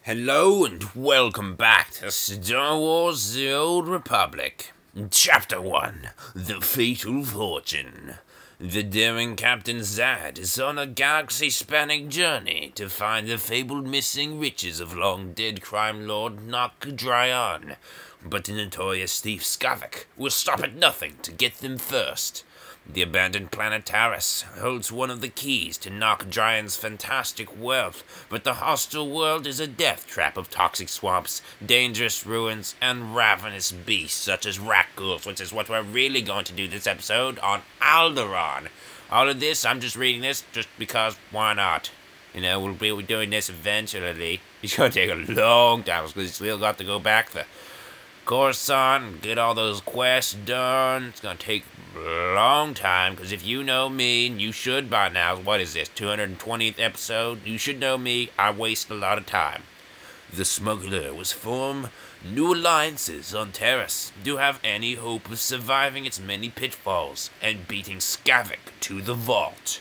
Hello and welcome back to Star Wars The Old Republic. Chapter 1, The Fatal Fortune. The daring Captain Zad is on a galaxy-spanning journey to find the fabled missing riches of long-dead crime lord Rakghoul, but the notorious thief Skavak will stop at nothing to get them first. The abandoned planet Taris holds one of the keys to Rakghoul's fantastic wealth, but the hostile world is a death trap of toxic swamps, dangerous ruins, and ravenous beasts such as Rakghouls, which is what we're really going to do this episode on Alderaan. All of this, I'm just reading this just because, why not? You know, we'll be doing this eventually. It's going to take a long time because we still got to go back to Coruscant and get all those quests done. It's going to take a long time, because if you know me, and you should by now, what is this, 220th episode? You should know me, I waste a lot of time. The smuggler was form new alliances on Taris to have any hope of surviving its many pitfalls and beating Skavak to the vault.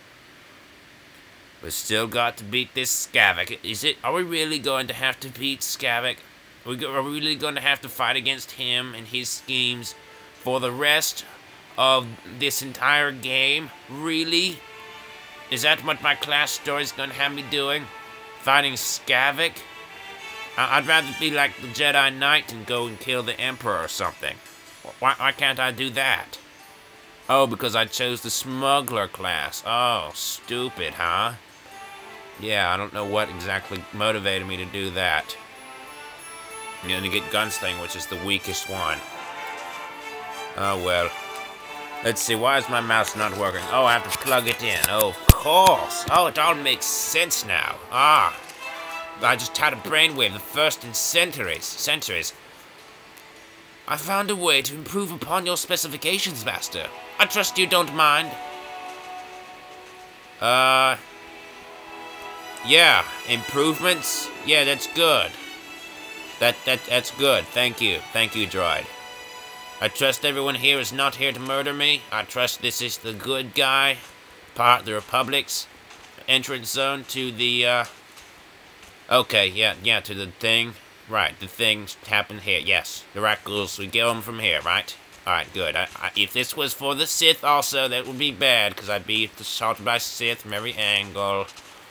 We still got to beat this Skavak. Are we really going to have to beat Skavak? Are we really going to have to fight against him and his schemes for the rest of this entire game? Really? Is that what my class story is going to have me doing? Fighting Skavak? I'd rather be like the Jedi Knight and go and kill the Emperor or something. Why can't I do that? Oh, because I chose the smuggler class. Oh, stupid, huh? Yeah, I don't know what exactly motivated me to do that. I'm gonna get Gunslinger, which is the weakest one. Oh, well. Let's see, why is my mouse not working? Oh, I have to plug it in. Oh, of course. Oh, it all makes sense now. Ah. I just had a brainwave, the first in centuries. I found a way to improve upon your specifications, Master. I trust you don't mind. Yeah, improvements? Yeah, that's good. That's good. Thank you, droid. I trust everyone here is not here to murder me. I trust this is the good guy, part of the Republic's entrance zone to the, okay, yeah, to the thing. Right, the things happen here, yes. The Rakghouls, we get them from here, right? Alright, good. If this was for the Sith also, that would be bad, because I'd be assaulted by Sith from every angle.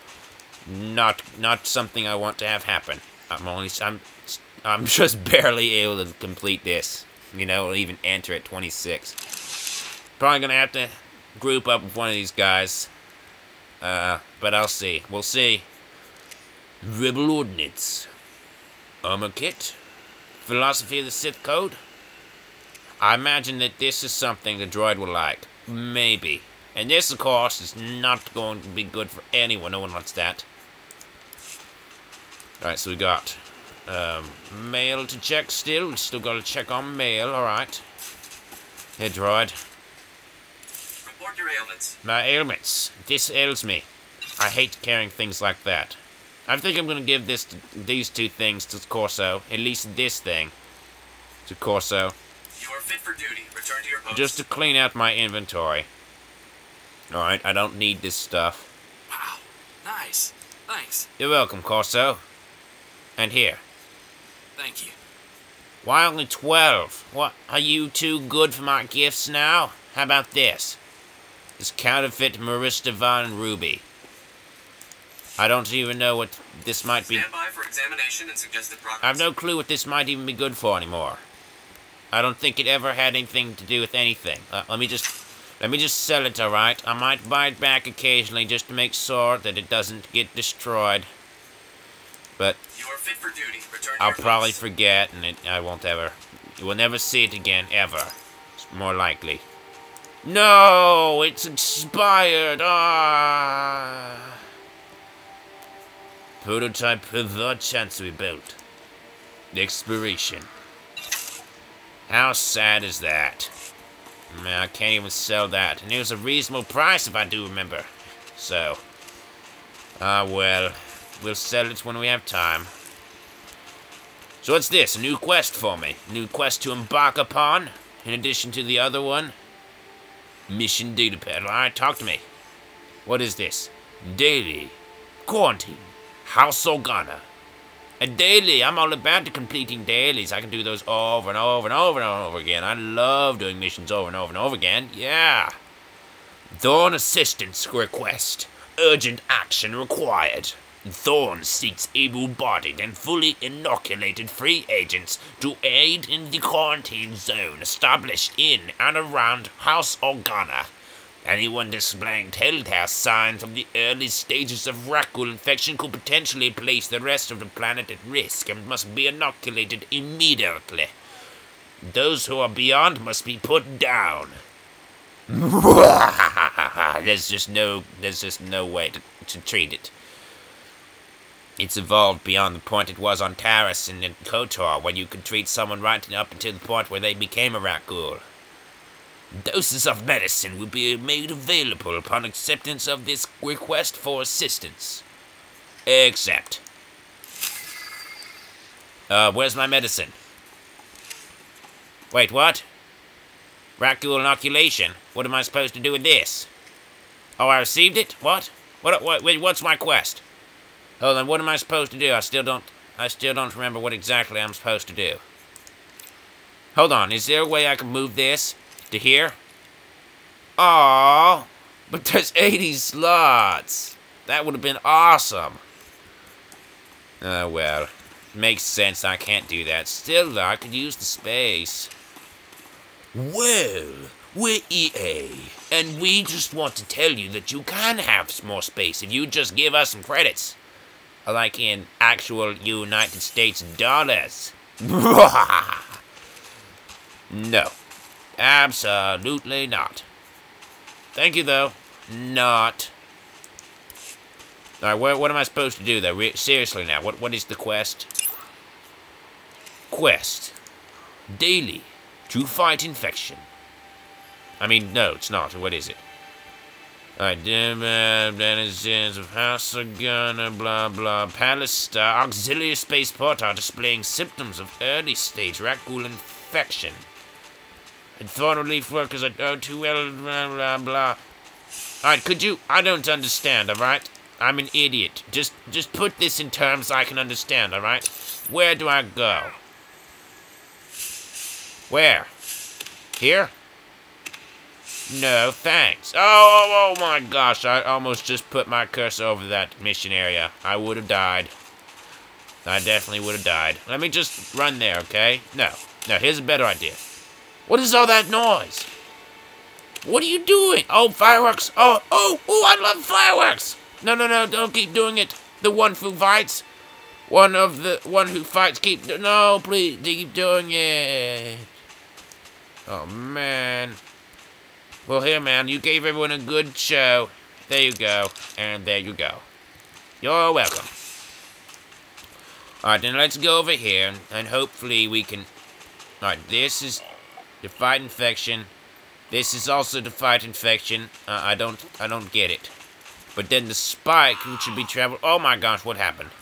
Not something I want to have happen. I'm just barely able to complete this. You know, or even enter at 26. Probably gonna have to group up with one of these guys. But I'll see. We'll see. Rebel Ordnance. Armor Kit. Philosophy of the Sith Code. I imagine that this is something the droid will like. Maybe. And this, of course, is not going to be good for anyone. No one wants that. Alright, so we got mail to check still. We still got to check on mail, alright. Hey, droid. Report your ailments. My ailments. This ails me. I hate carrying things like that. I think I'm going to give these two things to Corso. At least this thing to Corso. You are fit for duty. Return to your post. Just to clean out my inventory. Alright, I don't need this stuff. Wow. Nice. Thanks. You're welcome, Corso. And here. Thank you. Why only 12? What, are you too good for my gifts now? How about this? This counterfeit Marista Von Ruby. I don't even know what this might be. Stand by for examination and suggested progress. I have no clue what this might even be good for anymore. I don't think it ever had anything to do with anything. Let me just sell it, alright? I might buy it back occasionally just to make sure that it doesn't get destroyed. But you are fit for duty. Return to I'll your probably post. forget, and I won't ever. You will never see it again, ever. It's more likely. No, it's expired. Ah. Prototype of the chance we built. The expiration. How sad is that? Man, I can't even sell that. And it was a reasonable price, if I do remember. So. Well. We'll sell it when we have time. So what's this? A new quest for me? A new quest to embark upon? In addition to the other one? Mission datapad. Alright, talk to me. What is this? Daily. Quarantine. House Organa. A daily. I'm all about completing dailies. I can do those over and over and over and over again. I love doing missions over and over and over again. Yeah. Thorn assistance request. Urgent action required. Thorn seeks able-bodied and fully inoculated free agents to aid in the quarantine zone established in and around House Organa. Anyone displaying telltale signs of the early stages of Rakghoul infection could potentially place the rest of the planet at risk and must be inoculated immediately. Those who are beyond must be put down. There's just no way to treat it. It's evolved beyond the point it was on Taris and in KOTOR, when you could treat someone right up until the point where they became a Rakghoul. Doses of medicine will be made available upon acceptance of this request for assistance. Accept. Where's my medicine? Wait, what? Rakghoul inoculation? What am I supposed to do with this? Oh, I received it? What? Wait, what's my quest? Hold on, what am I supposed to do? I still don't remember what exactly I'm supposed to do. Hold on, is there a way I can move this to here? Aww, but there's 80 slots. That would have been awesome. Oh, well. Makes sense I can't do that. Still, though, I could use the space. Well, we're EA, and we just want to tell you that you can have some more space if you just give us some credits. Like in actual United States dollars. No. Absolutely not. Thank you, though. Not. Alright, what am I supposed to do, though? Seriously now, what is the quest? Quest. Daily. To fight infection. I mean, no, it's not. What is it? Alright, denizens of House Organa, blah blah. Palestar. Auxiliary spaceport are displaying symptoms of early stage Rakghoul infection. And thorn relief workers are too well, blah blah blah. Alright, could you? I don't understand, alright? I'm an idiot. Just put this in terms I can understand, alright? Where do I go? Where? Here? No, thanks. Oh my gosh, I almost just put my cursor over that mission area. I would have died. I definitely would have died. Let me just run there, okay? No, here's a better idea. What is all that noise? What are you doing? Oh, fireworks. Oh, I love fireworks. No, don't keep doing it. The one who fights. One who fights, no, please, keep doing it. Oh, man. Well, here, man, you gave everyone a good show. There you go. And there you go. You're welcome. Alright, then let's go over here, and hopefully we can... Alright, this is to fight infection. This is also to fight infection. I don't get it. But then the spike, which should be traveled... Oh my gosh, what happened?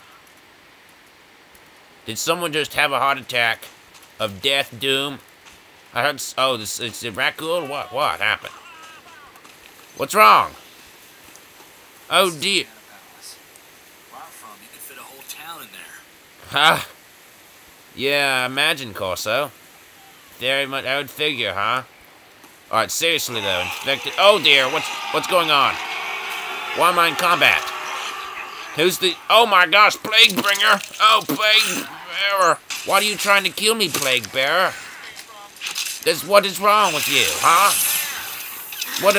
Did someone just have a heart attack of death doom? I heard... Oh, it's a Rakghoul? What happened? What's wrong? Oh, dear. Where I'm from, you could fit a whole town in there. Huh? Yeah, I imagine, Corso. Very much, I would figure, huh? Alright, seriously, though. Infected... Oh, dear. What's going on? Why am I in combat? Who's the... Oh, my gosh. Plague Bringer. Oh, Plague Bearer. Why are you trying to kill me, Plague Bearer? What is wrong with you, huh? What?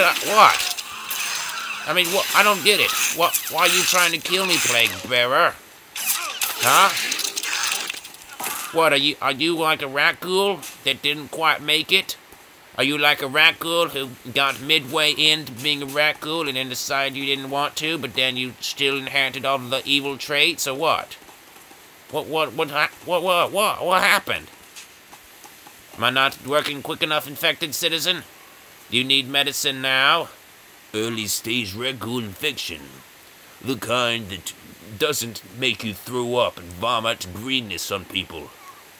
I mean, what? I don't get it. Why are you trying to kill me, Plague Bearer? Huh? What, are you like a Rakghoul that didn't quite make it? Are you like a Rakghoul who got midway into being a Rakghoul and then decided you didn't want to, but then you still inherited all the evil traits, or what? What happened? Am I not working quick enough, infected citizen? Do you need medicine now? Early stage Rakghoul infection. The kind that doesn't make you throw up and vomit greenness on people.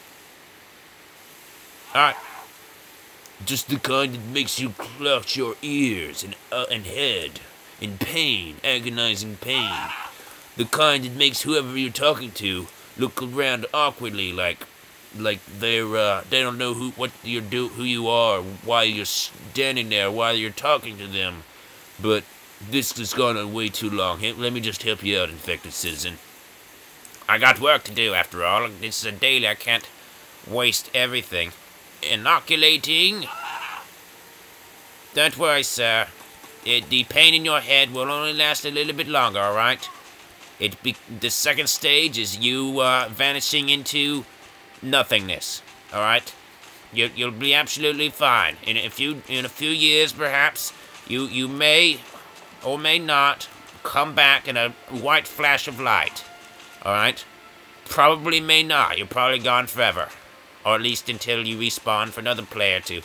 Alright. Just the kind that makes you clutch your ears and head in pain, agonizing pain. The kind that makes whoever you're talking to look around awkwardly like they're they don't know who you are, why you're standing there, why you're talking to them. But this has gone on way too long. Let me just help you out, infected citizen. I got work to do after all. This is a daily. I can't waste everything. Inoculating. Don't worry, sir. The pain in your head will only last a little bit longer, alright? The second stage is you vanishing into nothingness, alright? You'll be absolutely fine. In a few years, perhaps, you may or may not come back in a white flash of light, alright? Probably may not. You're probably gone forever. Or at least until you respawn for another player to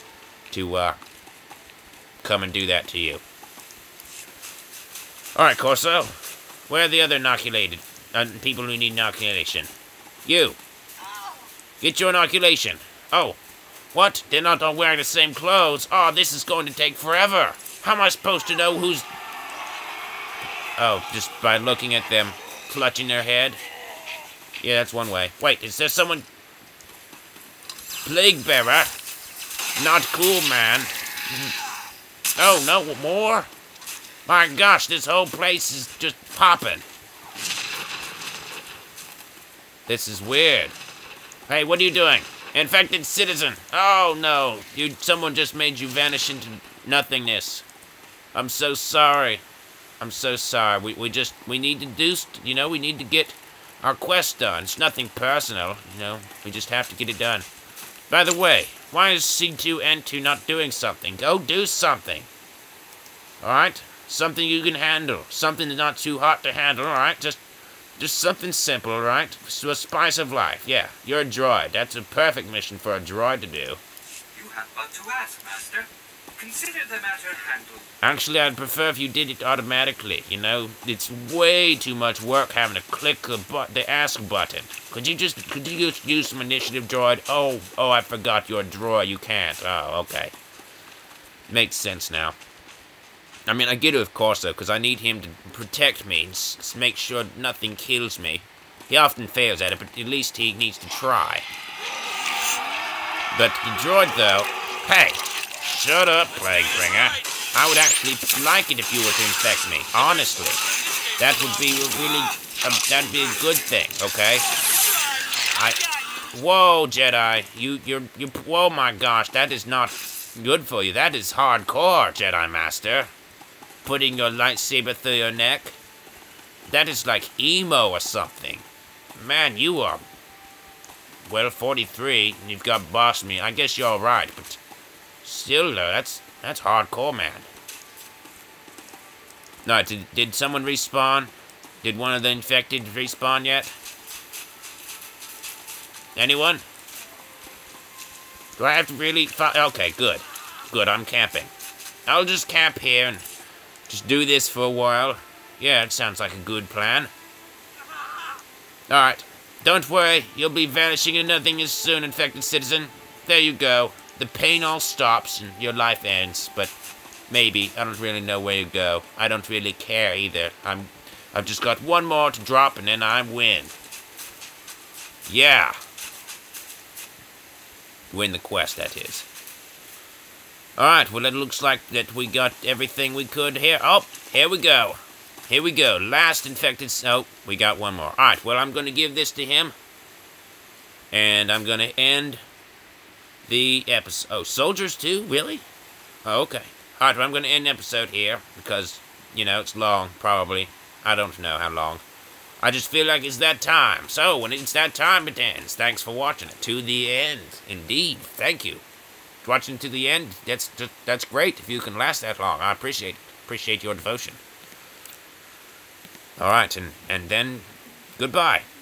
come and do that to you. Alright, Corso. Where are the other inoculated people who need inoculation? You. Get your inoculation. Oh. What? They're not all wearing the same clothes. Oh, this is going to take forever. How am I supposed to know who's... Oh, just by looking at them clutching their head? Yeah, that's one way. Wait, is there someone... Plague bearer? Not cool, man. Oh, no, more? My gosh, this whole place is just popping. This is weird. Hey, what are you doing? Infected citizen. Oh, no. Someone just made you vanish into nothingness. I'm so sorry. I'm so sorry. We need to do, we need to get our quest done. It's nothing personal, We just have to get it done. By the way, why is C2N2 not doing something? Go do something. Alright? Something you can handle. Something that's not too hot to handle, alright? Just something simple, alright? So a spice of life. Yeah, you're a droid. That's a perfect mission for a droid to do. You have but to ask, Master. Consider the matter handled. Actually, I'd prefer if you did it automatically, It's way too much work having to click the ask button. Could you just use some initiative, droid? Oh, I forgot you're a droid. You can't. Oh, okay. Makes sense now. I mean, I get it, of course, though, because I need him to protect me and make sure nothing kills me. He often fails at it, but at least he needs to try. But the droid, though... Hey! Shut up, Plaguebringer. I would actually like it if you were to infect me, honestly. That would be that'd be a good thing, okay? Whoa, Jedi. Whoa, my gosh, that is not good for you. That is hardcore, Jedi Master. Putting your lightsaber through your neck. That is like emo or something. Man, you are, well, 43, and you've got boss me. I guess you're alright, but still, though, that's hardcore, man. No, did someone respawn? Did one of the infected respawn yet? Anyone? Do I have to really... Okay, good. Good, I'm camping. I'll just camp here and just do this for a while. Yeah, it sounds like a good plan. Alright. Don't worry, you'll be vanishing into nothingness soon, infected citizen. There you go. The pain all stops and your life ends, but maybe. I don't really know where you go. I don't really care either. I've just got one more to drop and then I win. Yeah. Win the quest, that is. Alright, well, it looks like that we got everything we could here. Oh, here we go. Here we go. Last infected... Oh, we got one more. Alright, well, I'm going to give this to him. And I'm going to end the episode. Oh, soldiers too? Really? Oh, okay. Alright, well, I'm going to end the episode here. Because, it's long, probably. I don't know how long. I just feel like it's that time. So, when it's that time, it ends. Thanks for watching it. To the end. Indeed. Thank you. Watching to the end, that's great if you can last that long. I appreciate your devotion. Alright, and then goodbye.